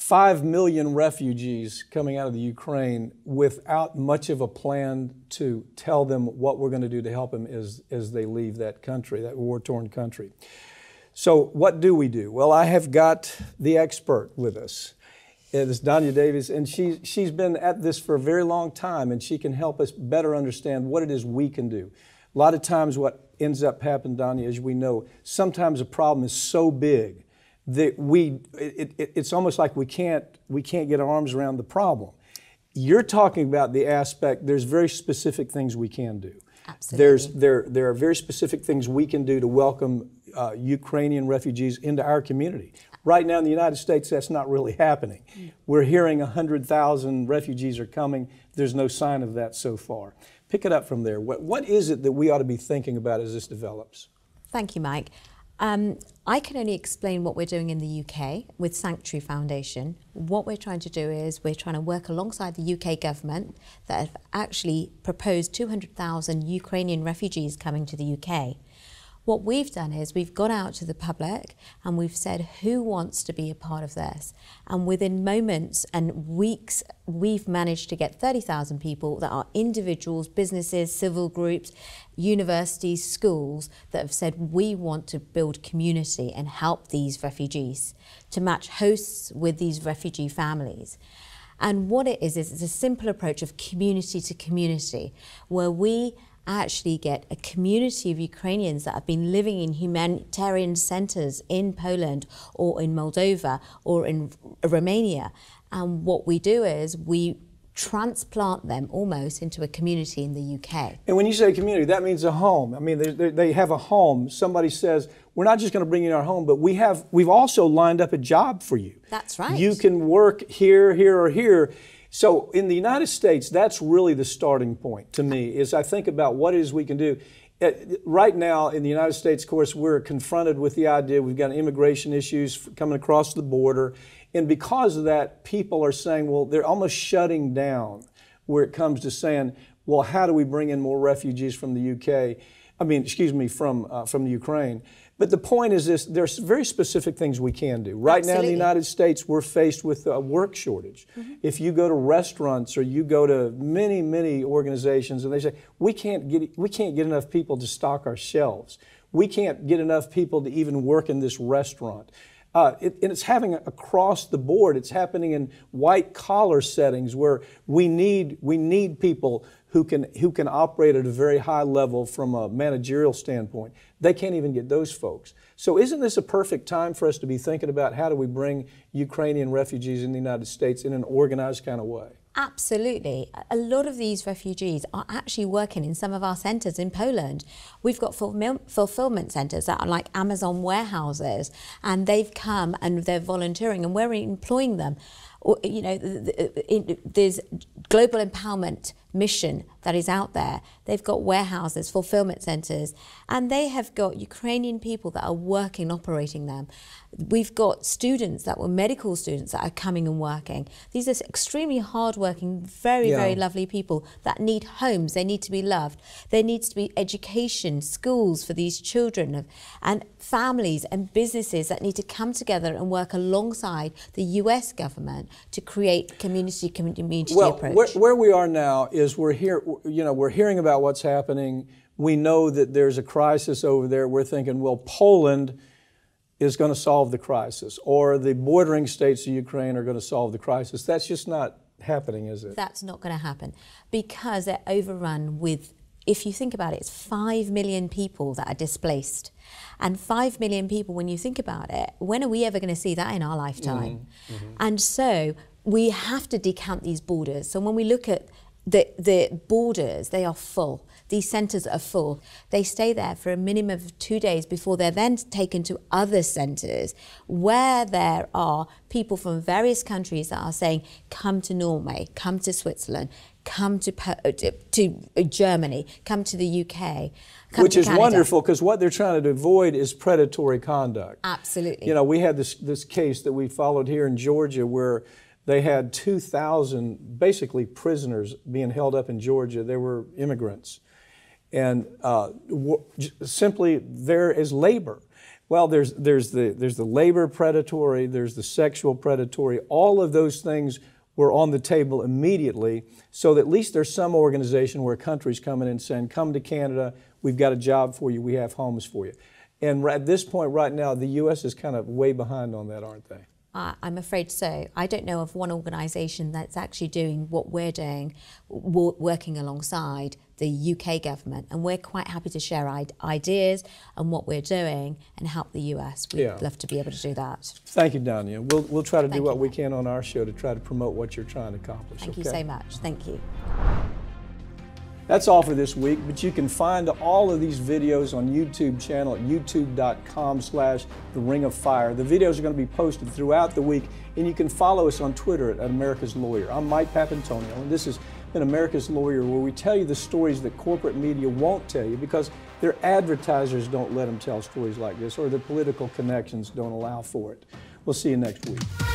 5 million refugees coming out of the Ukraine without much of a plan to tell them what we're going to do to help them as they leave that country, that war-torn country. So what do we do? Well, I have got the expert with us. It is Donniya Davies, and she's been at this for a very long time, and she can help us better understand what it is we can do. A lot of times what ends up happening, Donniya, as we know, sometimes a problem is so big that it's almost like we can't get our arms around the problem. You're talking about the aspect, there's very specific things we can do. Absolutely. There are very specific things we can do to welcome Ukrainian refugees into our community. Right now in the United States, that's not really happening. We're hearing 100,000 refugees are coming. There's no sign of that so far. Pick it up from there. What is it that we ought to be thinking about as this develops? Thank you, Mike. I can only explain what we're doing in the UK with Sanctuary Foundation. What we're trying to do is we're trying to work alongside the UK government that have actually proposed 200,000 Ukrainian refugees coming to the UK. What we've done is we've gone out to the public and we've said who wants to be a part of this. And within moments and weeks, we've managed to get 30,000 people that are individuals, businesses, civil groups, universities, schools that have said we want to build community and help these refugees, to match hosts with these refugee families. And what it is it's a simple approach of community to community, where we actually get a community of Ukrainians that have been living in humanitarian centres in Poland or in Moldova or in Romania. And what we do is we transplant them almost into a community in the UK. And when you say community, that means a home. I mean, they have a home. Somebody says, we're not just going to bring you in our home, but we've also lined up a job for you. That's right. You can work here, here, or here. So in the United States, that's really the starting point to me, is I think about what it is we can do. Right now in the United States, of course, we're confronted with the idea we've got immigration issues coming across the border. And because of that, people are saying, well, they're almost shutting down where it comes to saying, well, how do we bring in more refugees from the UK? I mean, excuse me, from the Ukraine. But the point is this, there's very specific things we can do. Right now in the United States, we're faced with a work shortage. If you go to restaurants or you go to many, many organizations and they say, we can't get enough people to stock our shelves. We can't get enough people to even work in this restaurant. And it's happening across the board. It's happening in white collar settings where we need people who can operate at a very high level from a managerial standpoint. They can't even get those folks. So isn't this a perfect time for us to be thinking about how do we bring Ukrainian refugees in the United States in an organized kind of way? Absolutely. A lot of these refugees are actually working in some of our centres in Poland. We've got fulfillment centres that are like Amazon warehouses, and they've come and they're volunteering and we're employing them. You know, there's global empowerment mission that is out there. They've got warehouses, fulfillment centres, and they have got Ukrainian people that are working, operating them. We've got students that were medical students that are coming and working. These are extremely hardworking, very lovely people that need homes. They need to be loved. There needs to be education, schools for these children, and families and businesses that need to come together and work alongside the US government to create community approach. Where we are now is we're hearing about what's happening. We know that there's a crisis over there. We're thinking, well, Poland is going to solve the crisis, or the bordering states of Ukraine are going to solve the crisis. That's just not happening, is it? That's not going to happen because they're overrun with, if you think about it, it's 5 million people that are displaced. And 5 million people, when you think about it, when are we ever going to see that in our lifetime? And so we have to decount these borders. So when we look at the borders, they are full. These centres are full. They stay there for a minimum of 2 days before they're then taken to other centres where there are people from various countries that are saying, come to Norway, come to Switzerland, come to Germany, come to the UK. Which is wonderful, because what they're trying to avoid is predatory conduct. Absolutely. You know, we had this case that we followed here in Georgia where they had 2,000 basically prisoners being held up in Georgia. They were immigrants. And simply there is labor. Well, there's the labor predatory, there's the sexual predatory. All of those things were on the table immediately, so that at least there's some organization where a country's coming in and saying, come to Canada, we've got a job for you, we have homes for you. And at this point right now, the U.S. is kind of way behind on that, aren't they? I'm afraid so. I don't know of one organisation that's actually doing what we're doing, working alongside the UK government, and we're quite happy to share ideas and what we're doing and help the US. We'd love to be able to do that. Thank you, Donniya. We'll try to do what we can on our show to try to promote what you're trying to accomplish. Thank you so much. Thank you. That's all for this week, but you can find all of these videos on YouTube channel at youtube.com/The Ring of Fire. The videos are going to be posted throughout the week, and you can follow us on Twitter at America's Lawyer. I'm Mike Papantonio, and this has been America's Lawyer, where we tell you the stories that corporate media won't tell you because their advertisers don't let them tell stories like this, or their political connections don't allow for it. We'll see you next week.